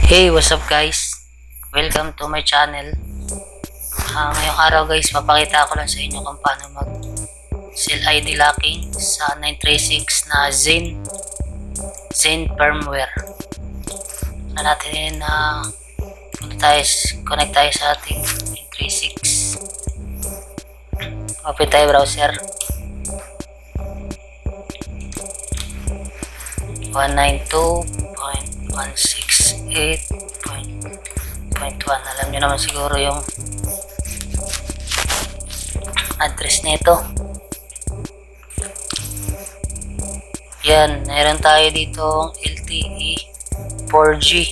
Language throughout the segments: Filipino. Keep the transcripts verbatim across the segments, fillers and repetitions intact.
Hey, what's up guys? Welcome to my channel. Uh, ngayong araw guys, papakita ko lang sa inyo kung paano mag Cell I D locking sa nine three six na Zen Zen firmware. Na natin na uh, tayo, connect tayo sa ating nine three six. Open tayo browser. one ninety-two dot one sixty-eight dot one. Alam nyo naman siguro yung address nito. Yan, meron tayo dito L T E four G.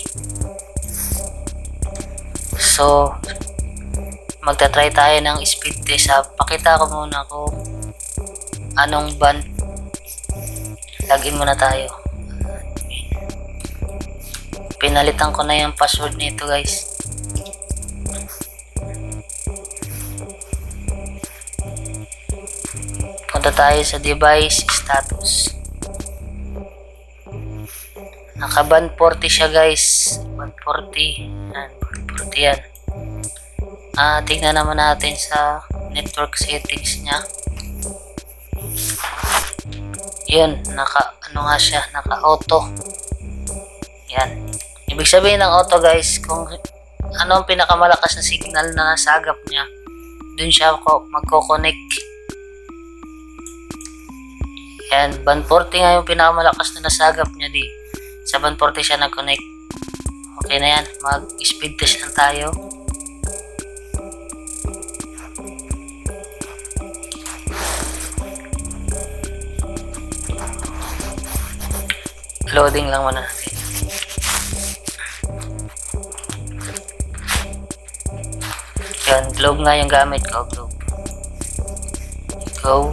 So magta-try tayo ng speed test. Pakita ko muna kung anong band. Login muna tayo. Pinalitan ko na yung password nito guys. Punta tayo sa device status. Naka band forty siya guys. band forty. Yan, band forty yan. Ah, tingnan naman natin sa network settings niya. Yun, naka ano nga siya, naka auto. Yan. Ibig sabihin ng auto guys, kung ano ang pinakamalakas na signal na nasagap niya, dun siya magko-connect. Yan, band forty nga yung pinakamalakas na nasagap niya, di sa band forty siya nag-connect. Okay na yan, mag-speed test lang tayo. Loading lang muna natin. Yan, globe nga yung gamit ko, globe. Go.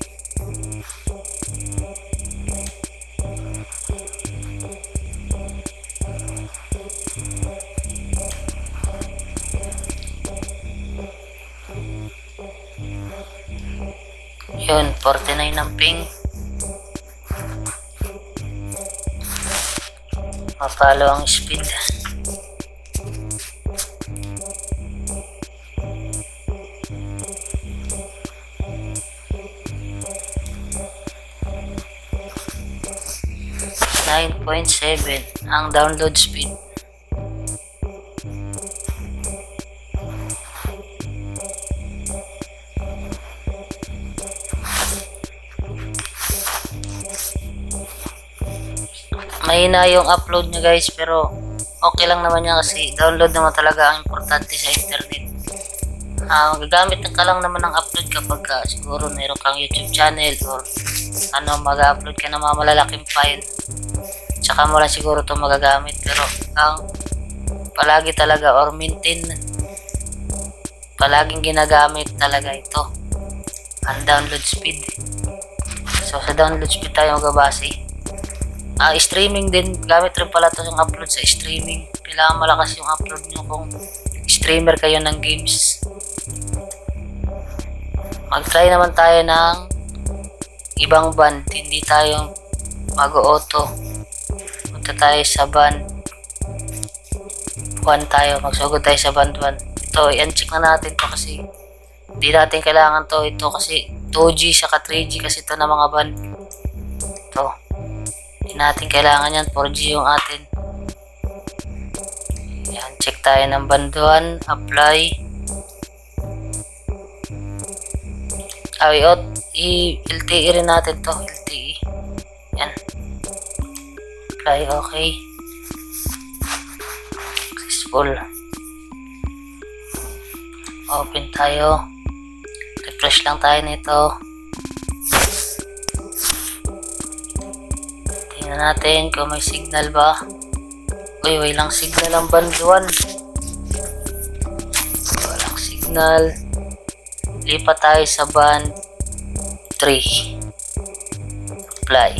Yun, forty-nine ang ping. Mapalo ang speed. nine point seven ang download speed. Mahina yung upload niya guys, pero okay lang naman niya kasi download naman talaga ang importante sa internet. Uh, gagamit ka lang naman ng upload kapag uh, siguro mayroon kang YouTube channel or ano, mag-upload ka ng mga malalaking file. Tsaka mo lang siguro ito magagamit, pero ang palagi talaga or maintain palaging ginagamit talaga ito ang download speed. So sa download speed tayo magbabase. Ah, streaming din, gamit rin pala ito yung upload sa streaming. Kailangan malakas yung upload nyo kung streamer kayo ng games. Mag-try naman tayo ng ibang band, hindi tayo mag-auto. Punta tayo sa band one tayo, magsugod tayo sa band one. Ito, i-uncheck na natin to kasi hindi natin kailangan to. Ito kasi two G saka three G kasi ito na mga band. Ito, hindi natin kailangan yan, four G yung atin. Yan, check tayo ng band one, apply. Ay, out, i-L T E rin natin to, L T E. Yan. Apply, okay. Successful. Open tayo. Refresh lang tayo nito. Tingnan natin kung may signal ba. Uy, walang signal ang band one. Walang signal. Lipat tayo sa band three. Apply.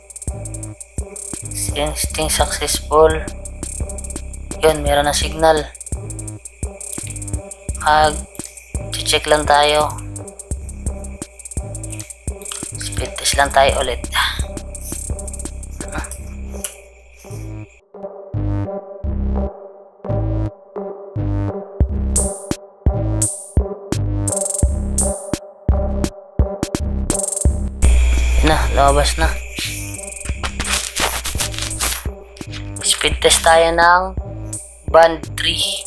Testing successful. Yun, meron na signal. Mag check lang tayo. Speed test lang tayo ulit. Thank you. lumabas na. Speed test tayo ng band three.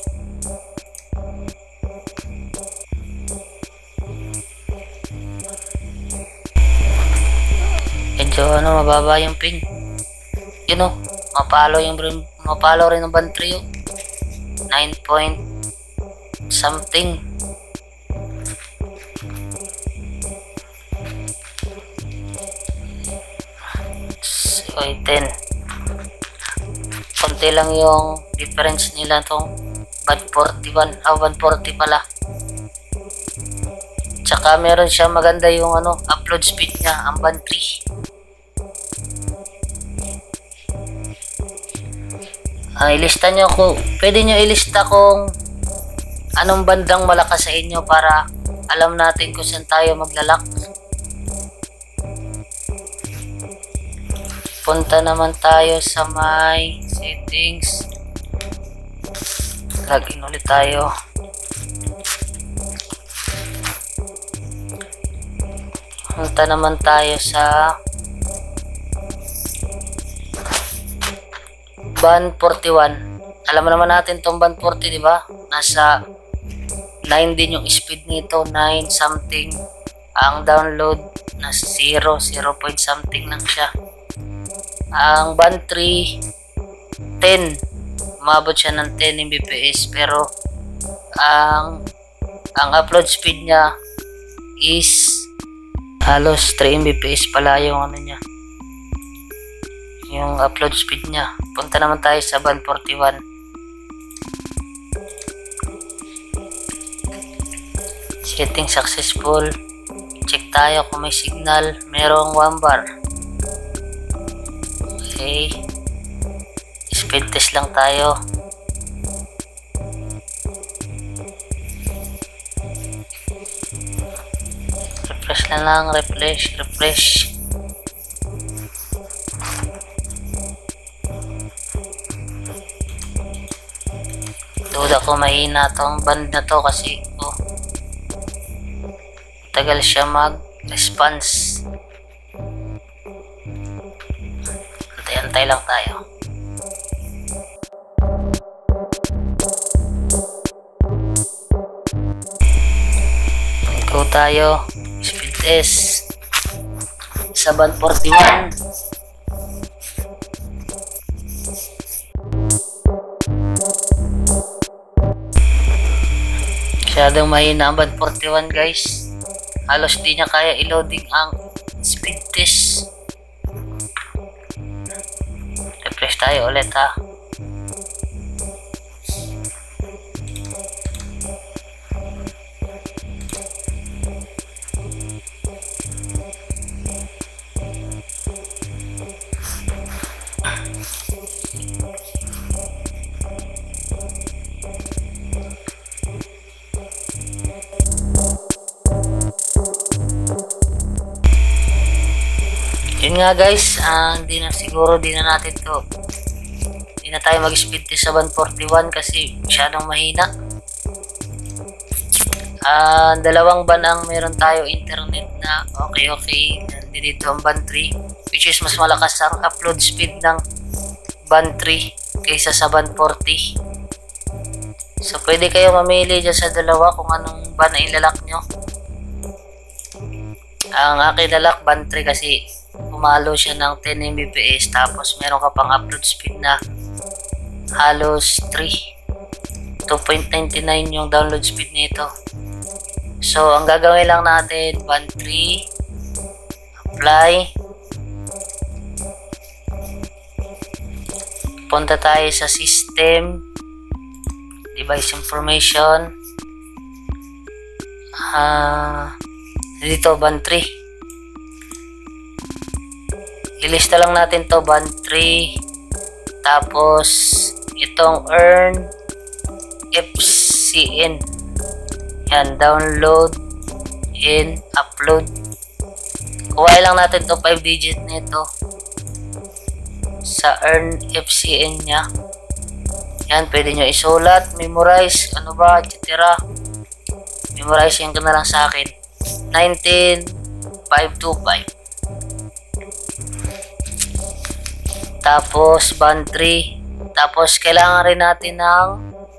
Medyo ano, mababa yung ping. Yun o, mapalo yung mapalo rin ng band three. nine point something. So, ten. Konti lang yung difference nila tong band forty-one. Ah, band forty pala. Tsaka meron siya maganda yung ano, upload speed niya, ang band three. Ah, ilista nyo ko. Pwede nyo ilista kung anong bandang malakas sa inyo para alam natin kung saan tayo maglalak. Punta naman tayo sa my settings. Login ulit tayo. Punta naman tayo sa band forty-one. Alam mo naman natin tong band forty, di ba? Nasa nine din yung speed nito, nine something. Ang download nasa zero, zero point something lang siya. Ang band three, ten. Umabot siya ng ten megabits pero ang ang upload speed niya is halos three megabits pala yung ano niya. Yung upload speed niya. Punta naman tayo sa band forty-one. Setting successful. Check tayo kung may signal. Merong one bar. Okay. Speed test lang tayo. Refresh na lang. Refresh. Refresh. Duda ko mahina tong band na to kasi oh, tagal siya mag-response. Antay-antay lang tayo. Go tayo. Speed test sa band forty-one. Masyadong mahina ang band forty-one, guys. Halos di niya kaya i-loading ang speed test. Refresh tayo ulit, ha. Yun nga, guys, uh, hindi na siguro di na natin to hindi na tayo mag-speed test sa band forty-one kasi masyadong mahina. Uh, dalawang band ang meron tayo internet na okay okay. Nandito ang band three, which is mas malakas ang upload speed ng band three kaysa sa band forty. So pwede kayo mamili dyan sa dalawa kung anong band na ilalak nyo. Ang akin lalak band three kasi pumalo siya ng ten megabits tapos meron ka pang upload speed na halos three. two point nine nine yung download speed nito. So ang gagawin lang natin, band three, apply, punta tayo sa system, device information, ah uh, dito band three. Ilista lang natin to band three. Tapos itong earn F C N. Yan, download and upload. Kuhain lang natin to five digit nito sa earn F C N nya. Yan, pwede nyo isulat, memorize, ano ba, et cetera. Memorize yan ka na lang sa akin. nineteen five twenty-five. Tapos band three. Tapos kailangan rin natin ng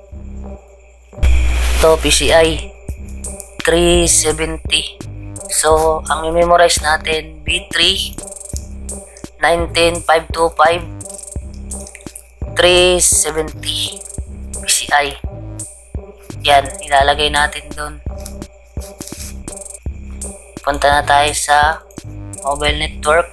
to P C I three seventy. So ang i-memorize natin B three nineteen five twenty-five three seventy P C I. Yan, ilalagay natin doon. Punta na tayo sa mobile network.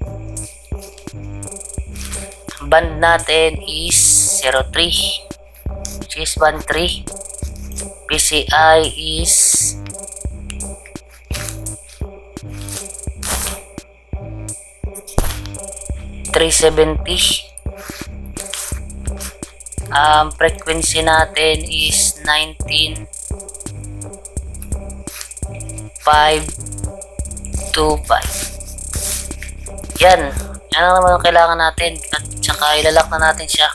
Band natin is zero three, which is band three. P C I is three seventy. Um, frequency natin is nineteen five twenty-five. Yan. Yan ang naman ang kailangan natin. At saka ilalak na natin siya.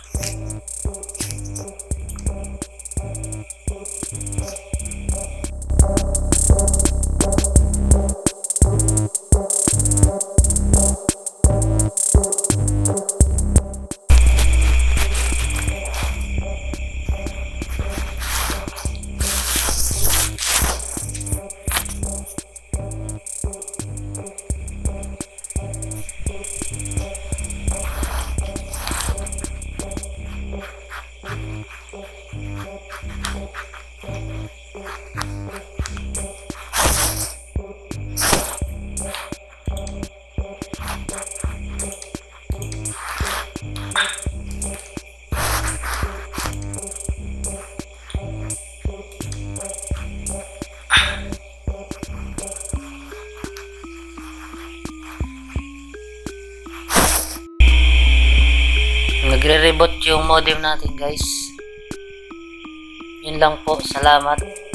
Nagre-reboot yung modem natin, guys. Yun lang po. Salamat.